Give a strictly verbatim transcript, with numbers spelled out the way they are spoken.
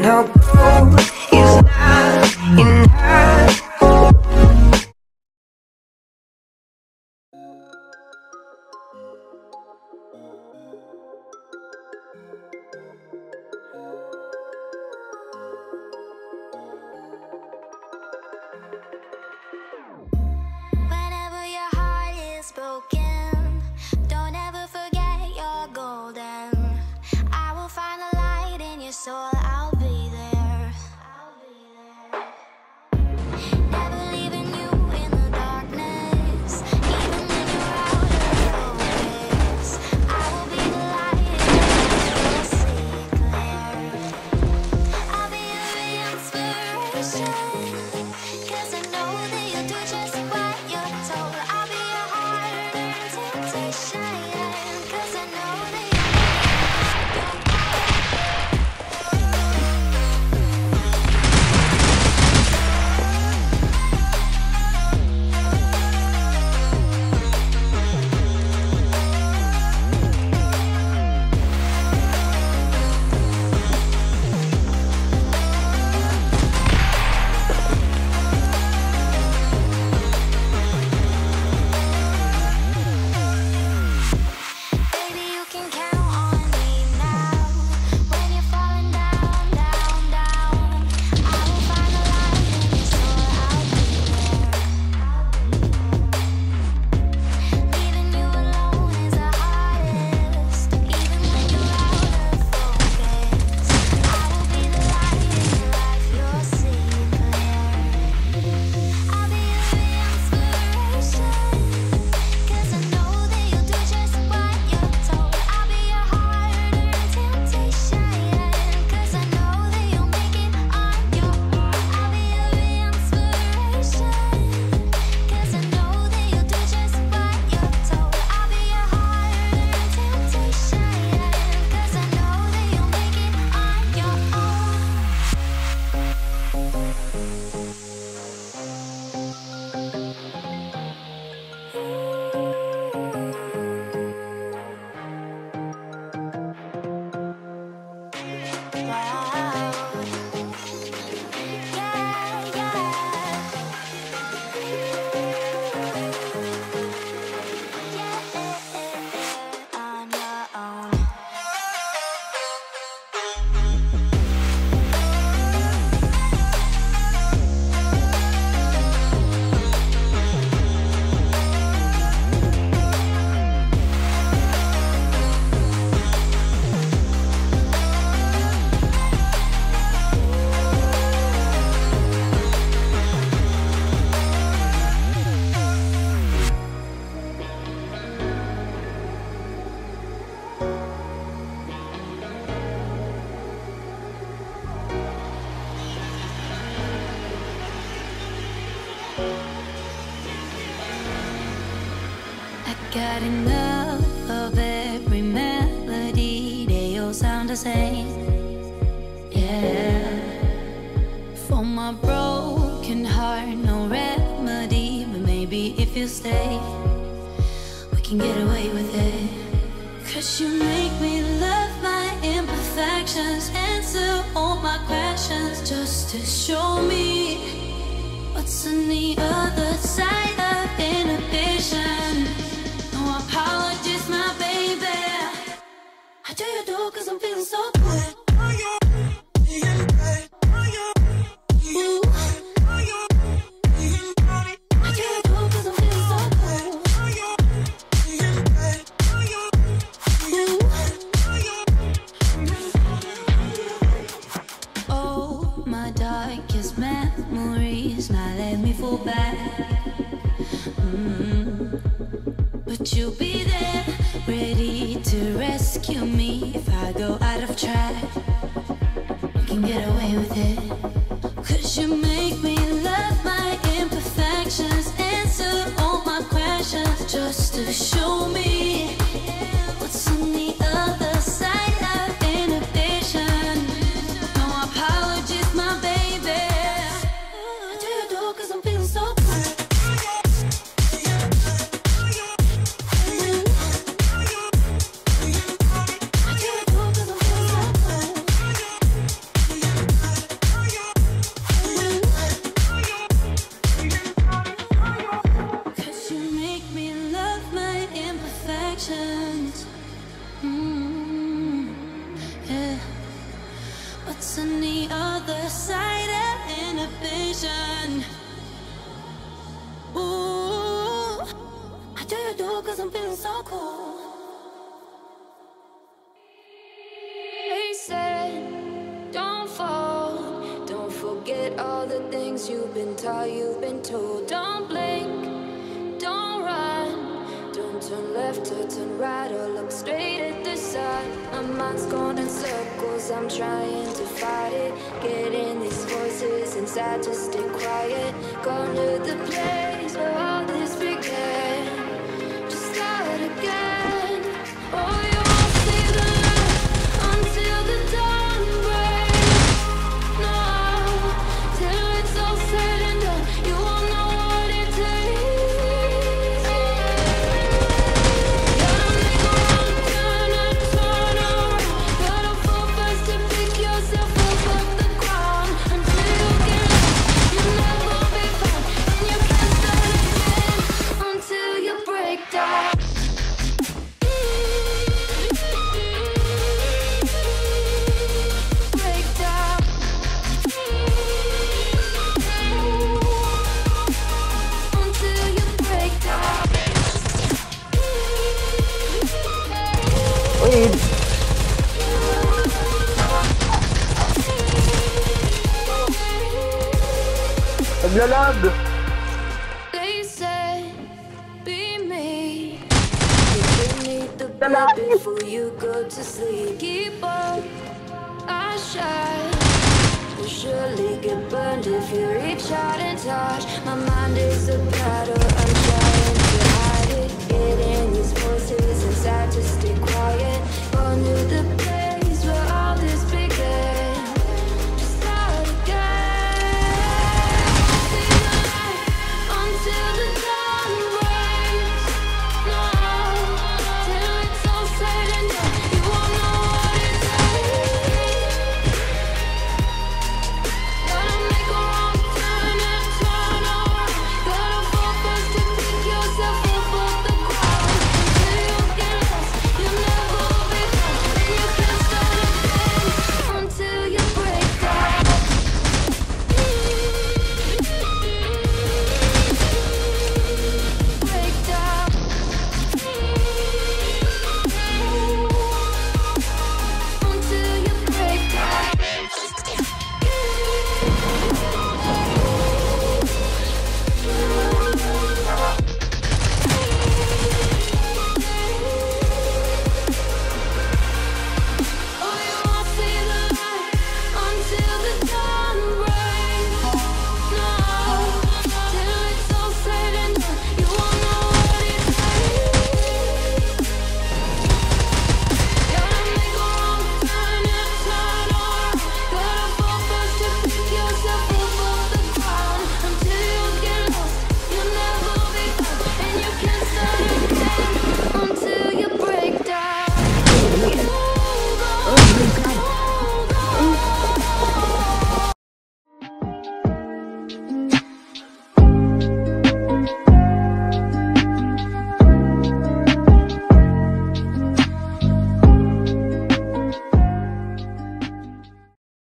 no gold is not in her. Whenever your heart is broken, don't ever forget you're golden. I will find the light in your soul, I'll be there. Never leaving you in the darkness, even when you're out of focus. I will be the light and you'll see clear. I'll be your inspiration, 'cause I know that you'll do just what you're told. I'll be your harder temptation, 'cause I know that you'll Baby, you can count on me now. When you're falling down, down, down, I will find the light in your soul, I'll be there. Leaving you alone is the hardest, even when you're out of focus. I will be the light in your life, you'll see clear. I'll be your inspiration, 'cause I know that you'll do just what you're told. I'll be your harder temptation, 'cause I know that you'll make it on your own. I'll be your inspiration, 'cause I know that you'll do just what you're told. I'll be your harder temptation, 'cause I know that you'll make it on your own. I got enough of every melody, they all sound the same. Yeah, for my broken heart, no remedy. But maybe if you stay, we can get away with it. 'Cause you make me love my imperfections, answer all my questions, just to show me what's on the other side of inhibition. No apologies, my baby. I do you do 'cause I'm feeling so good. Ooh. I do you do 'cause I'm feeling so good. Ooh. Oh, my darkest memories, now let me fall back. Mm. But you'll be there, ready to rescue me if I go out of track. You can get away with it. 'Cause you make me love my imperfections, answer all my questions, just to show me what's on the other side of inhibition. No apologies, my baby. I do you do 'cause I'm feeling so good. I do you do 'cause I'm feeling so good. It's on the other side of inhibition. Ooh, I do you do cause I'm feeling so cool. They said, don't fall, don't forget all the things you've been taught, you've been told. Don't blink, don't run, don't turn left or turn right or look straight at the sun. My mind's going in circles, I'm trying to fight it. Getting these voices inside to stay quiet. Going to the place where all this began. Just start again. Oh, you won't see the light until the dawn breaks. No, till it's all said and done, you won't know what it takes. Gotta make a wrong turn and turn around. Gotta fall fast to pick yourself up off the ground. Until you get up, you'll never be found, and you can't start again until you break down. Break down. Until you break down. Naglalag! They said, be me. You need the blood before you go to sleep. Keep up, I shine. You'll surely get burned if you reach out and touch. My mind is a battle, I'm trying to hide it. Getting these voices inside to stay quiet. Going to the place